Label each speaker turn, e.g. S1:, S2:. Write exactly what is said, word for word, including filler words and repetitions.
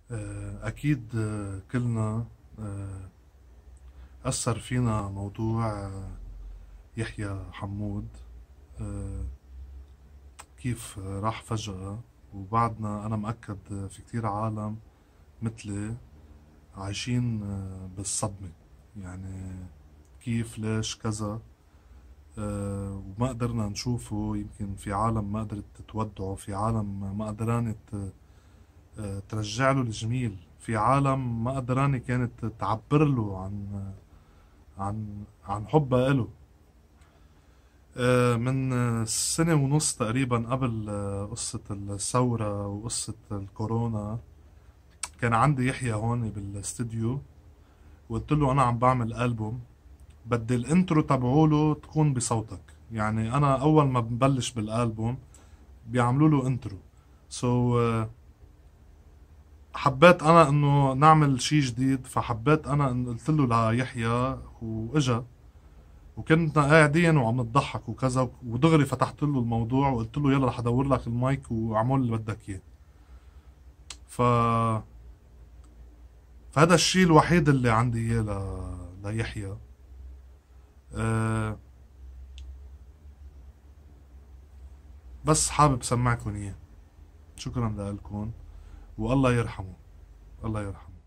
S1: آه، أكيد آه، كلنا آه، أثر فينا موضوع آه، يحيى حمود. آه، كيف آه، راح فجأة، وبعدنا أنا مأكد آه، في كتير عالم مثلي عايشين آه، بالصدمة. يعني كيف ليش كذا. آه، وما قدرنا نشوفه. يمكن في عالم ما قدرت تودعه، في عالم ما قدرانت آه، ترجع له الجميل، في عالم ما قدراني كانت تعبر له عن عن عن حبها إله. آه، من آه، سنة ونص تقريبا قبل آه، قصة الثورة وقصة الكورونا، كان عندي يحيى هون بالاستديو، وقلت له أنا عم بعمل ألبوم، بدي الانترو تبعوله تكون بصوتك. يعني أنا أول ما بنبلش بالألبوم بيعملوا له انترو. سو so, uh, حبيت انا انه نعمل شي جديد، فحبيت انا ان قلت له ليحيى واجا، وكنا قاعدين وعم نضحك وكذا، ودغري فتحت له الموضوع وقلت له يلا رح ادور لك المايك واعمل اللي بدك اياه. ف فهذا الشيء الوحيد اللي عندي اياه ل... ليحيى. أه... بس حابب سمعكم اياه. شكرا لكم، والله يرحمه. الله يرحمه.